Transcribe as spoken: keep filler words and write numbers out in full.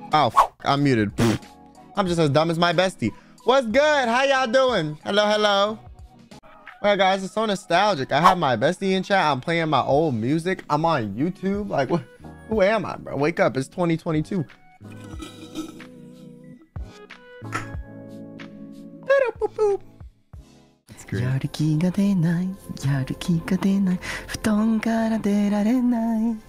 Oh, f I'm muted. I'm just as dumb as my bestie. What's good? How y'all doing? Hello, hello. Well, guys, it's so nostalgic. I have my bestie in chat. I'm playing my old music. I'm on YouTube. Like, what? Who am I, bro? Wake up. It's twenty twenty-two. That's great. やる気が出ない、やる気が出ない、布団から出られない。